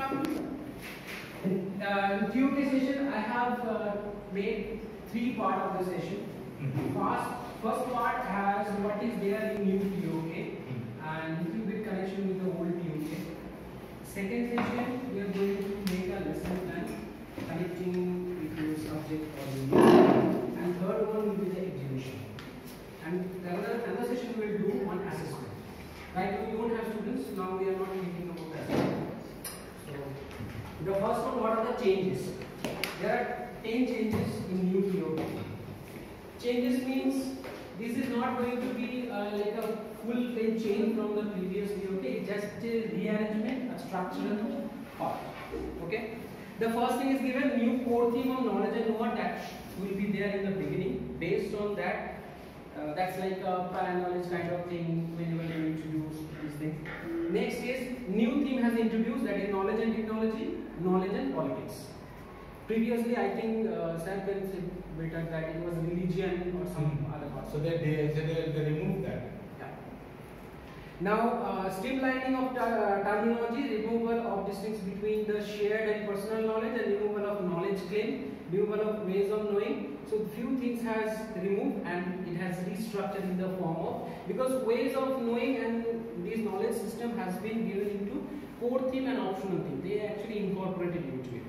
come TOK session. I have made 3 parts of the session. First part has what is there in new TOK and little bit connection with the old TOK. Second session we are going to make a lesson plan connecting with your subject or the and third one will be the exhibition. And another session we will do on assessment. Right now we don't have students, now we are not thinking about assessment. So the first one, what are the changes? There are 10 changes in new TOK. Changes means this is not going to be like a full-fledged change from the previous TOK. It's just a rearrangement, a structural part. Okay. The first thing is given new core theme of knowledge and know that will be there in the beginning. Based on that, that's like a prior knowledge kind of thing whenever you introduce these things. Next is new theme has introduced, that is knowledge and technology, knowledge and politics. Previously, I think Sam can say better that it was religion or some other part. So that they removed that. Yeah. Now, streamlining of terminology, removal of distinction between the shared and personal knowledge, and removal of knowledge claim, removal of ways of knowing. So few things has removed and it has restructured in the form of, because ways of knowing and this knowledge system has been given into core theme and optional theme. They actually incorporated into it.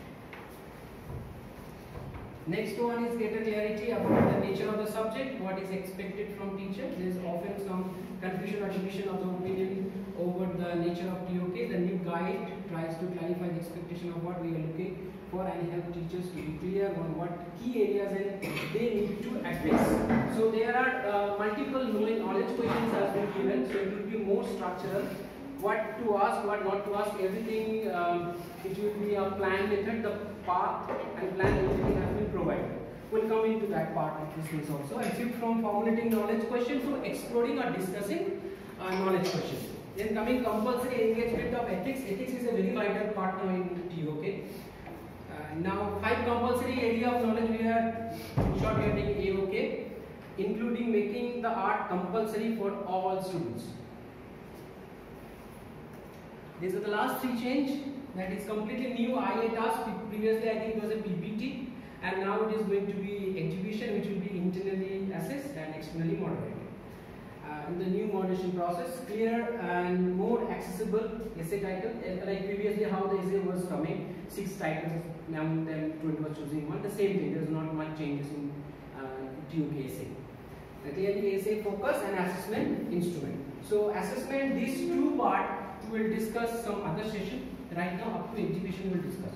Next one is greater clarity about the nature of the subject, what is expected from teacher. There is often some confusion or division of the opinion over the nature of TOK. The new guide tries to clarify the expectation of what we are looking for and help teachers to be clear on what key areas they need to address. So there are multiple knowledge questions has been given, so it will be more structural. What to ask, what not to ask, everything, it will be a plan method, the path and plan, everything has been provided. We'll come into that part of this things also. And shift from formulating knowledge questions to exploring or discussing knowledge questions. Then coming compulsory engagement of ethics. Ethics is a very vital part now in TOK. Now 5 compulsory area of knowledge we are, in short we are taking AOK, including making the art compulsory for all students. These are the last 3 change. That is completely new IA task. Previously I think it was a PPT and now it is going to be exhibition, which will be internally assessed and externally moderated. In the new moderation process, clear and more accessible essay title, like previously how the essay was coming, 6 titles, now then 20 was choosing one, the same thing, there is not much changes in TOK essay. Clearly essay focus and assessment instrument. So assessment, these 2 parts we will discuss some other session. Right now up to exhibition we will discuss.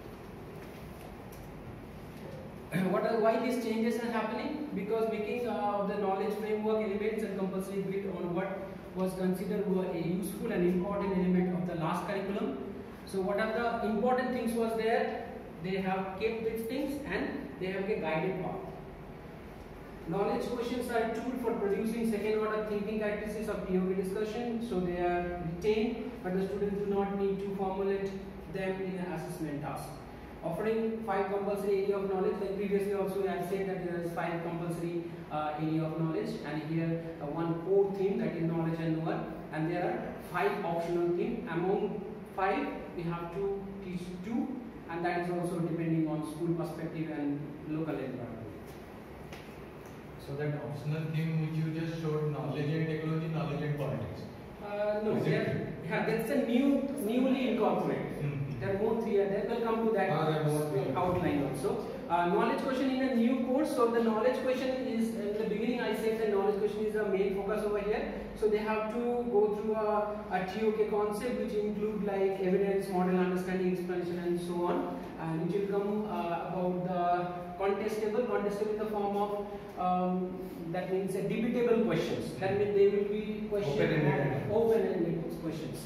Why these changes are happening? Because making the knowledge framework elements and compulsory bit on what was considered a useful and important element of the last curriculum. So what are the important things was there? They have kept these things and they have a guided path. Knowledge questions are a tool for producing second order thinking characteristics of TOK discussion. So they are retained, but the students do not need to formulate them in an assessment task. Offering 5 compulsory area of knowledge, like previously also I said that there is 5 compulsory area of knowledge, and here 1 core theme, that is knowledge and knower, and there are 5 optional themes. Among 5 we have to teach 2, and that is also depending on school perspective and local environment. So that optional theme which you just showed, knowledge and technology, knowledge and politics. No, that's a newly incorporated. There are more 3, there will come to that outline also. Knowledge question in a new course. So the knowledge question is, in the beginning I said the knowledge question is the main focus over here. So they have to go through a TOK concept which include like evidence, model, understanding, explanation and so on. And which will come about the contestable in the form of that means debatable questions. That means they will be open-ended questions.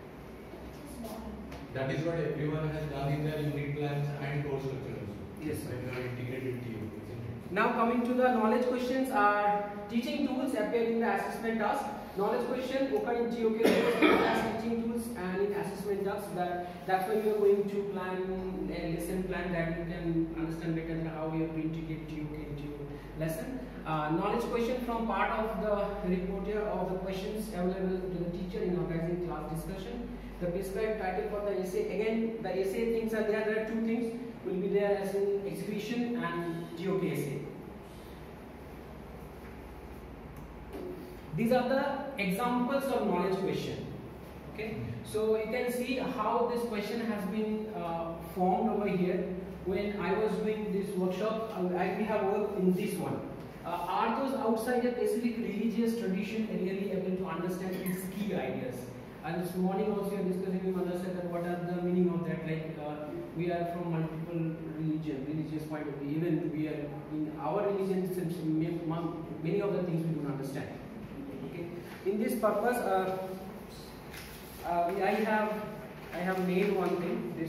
That is what everyone has done in their unit plans and course structures. Yes, when you are integrated TOK, isn't it? Now coming to the knowledge questions are teaching tools appear in the assessment task. Knowledge question occur in TOK as teaching tools and in assessment tasks. That's why we are going to plan a lesson plan that you can understand better how we are going to integrate TOK into lesson. Knowledge question from part of the reporter of the questions available to the teacher in organizing class discussion. The prescribed title for the essay, again the essay things are there. There are two things will be there as in exhibition and TOK essay. These are the examples of knowledge question. Okay, so you can see how this question has been formed over here. When I was doing this workshop, we have worked in this one. Are those outside a specific religious tradition really able to understand its key ideas? And this morning also we are discussing with Mother said that what are the meaning of that, like we are from multiple religious point of view, even we are in our religion, many of the things we don't understand. Okay, in this purpose, I have made one thing. This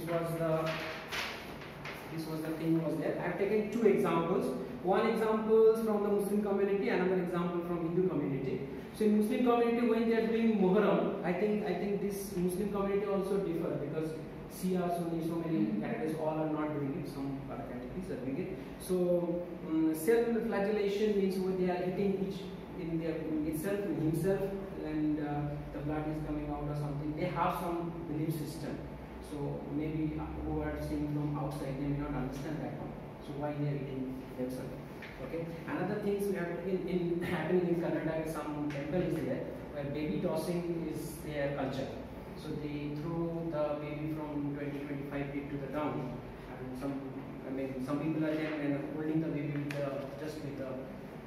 was the thing was there. I have taken two examples. One example from the Muslim community, another example from Hindu community. So in Muslim community, when they are doing Muharram, I think this Muslim community also differ because Shia, Sunni, so many categories all are not doing it. Some other categories are doing it. So self-flagellation means when they are hitting each in their itself, in himself, and the blood is coming out or something. They have some belief system. So maybe who are seeing from outside, they may not understand that one. So why they are eating themselves? Okay. Another things we have happening in Canada, some temple is there where baby tossing is their culture. So they throw the baby from 20-25 feet to the ground, and some people are there and holding the baby with just with the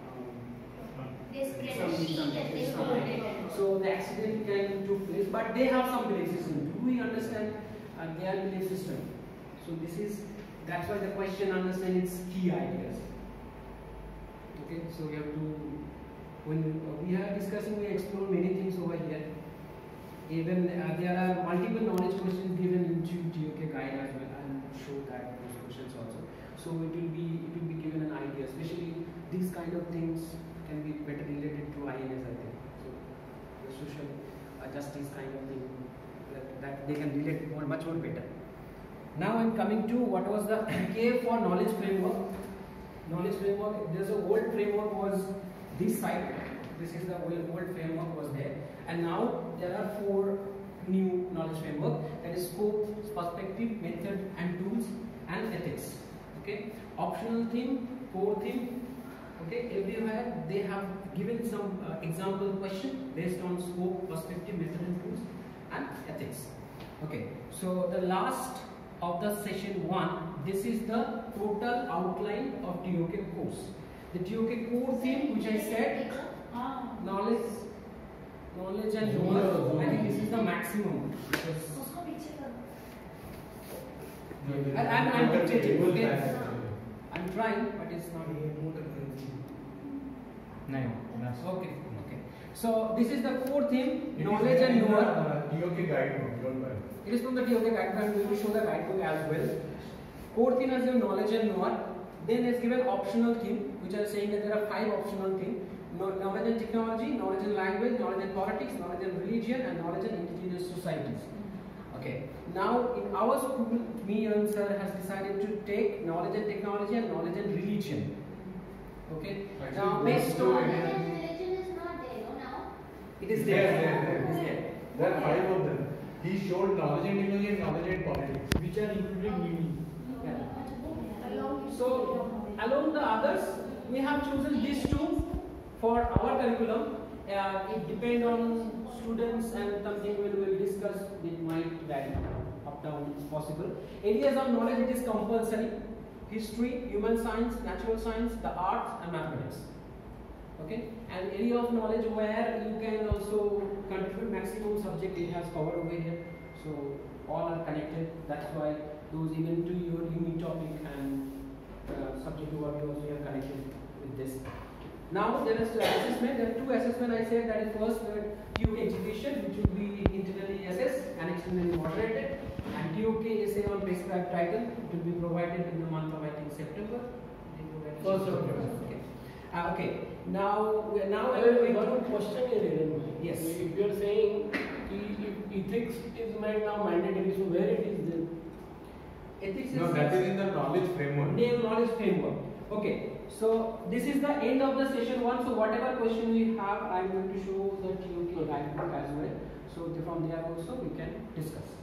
so the accident can took place, but they have some belief system. Do we understand their belief system? So that's why the question understand its key ideas. Okay, so we have to, when we are discussing, we explore many things over here. Even there are multiple knowledge questions given into TOK guide as well, and show that those questions also. So it will be given an idea, especially these kind of things can be better related to INS, I think. So the social justice kind of thing that they can relate much more better. Now I'm coming to what was the K for knowledge framework. Knowledge framework, there's a old framework was this side. This is the old framework was there, and now there are 4 new knowledge framework, that is scope, perspective, method and tools, and ethics. Okay, optional theme, core theme. Okay, everywhere they have given some example question based on scope, perspective, method and tools, and ethics. Okay, so the last of the session 1, this is the total outline of TOK course. The TOK core theme, which I said, knowledge and knowledge. I think this is the maximum. I'm dictating, okay? I'm trying, but it's not. Okay. So this is the core theme, knowledge and knower. TOK guidebook. It is from the TOK guidebook. We will show the guidebook as well. Core theme is the knowledge and knower. Then is given optional theme, which are saying that there are 5 optional themes: knowledge and technology, knowledge and language, knowledge and politics, knowledge and religion, and knowledge and indigenous societies. Okay. Now in our school, me and sir has decided to take knowledge and technology and knowledge and religion. Okay. Now based on religion is not there, no, now. it is there. There are 5 of them. He showed knowledge and technology and knowledge and politics, which are including uni. So along the others, we have chosen these 2 for our curriculum. It depends on students and something we will discuss. It might vary up down is possible. Areas of knowledge, it is compulsory: history, human science, natural science, the arts, and mathematics. Okay, and area of knowledge where you can also contribute maximum subject it has covered over here. So all are connected. That's why those even to your unique topic and subject to what you also have connected with this. Now there is assessment. There are 2 assessments. I said that is first the TOK exhibition, which will be internally assessed and externally moderated, and TOK essay on prescribed title will be provided in the month of, I think, September. First September. Okay. Okay. Now one question here. Yes. If you are saying if ethics is made now mandatory, so where it is then? Ethics No, that is in the knowledge framework. Knowledge framework. Okay. So this is the end of the session 1. So whatever question we have, I am going to show the TOK guidebook as well. So from there also we can discuss.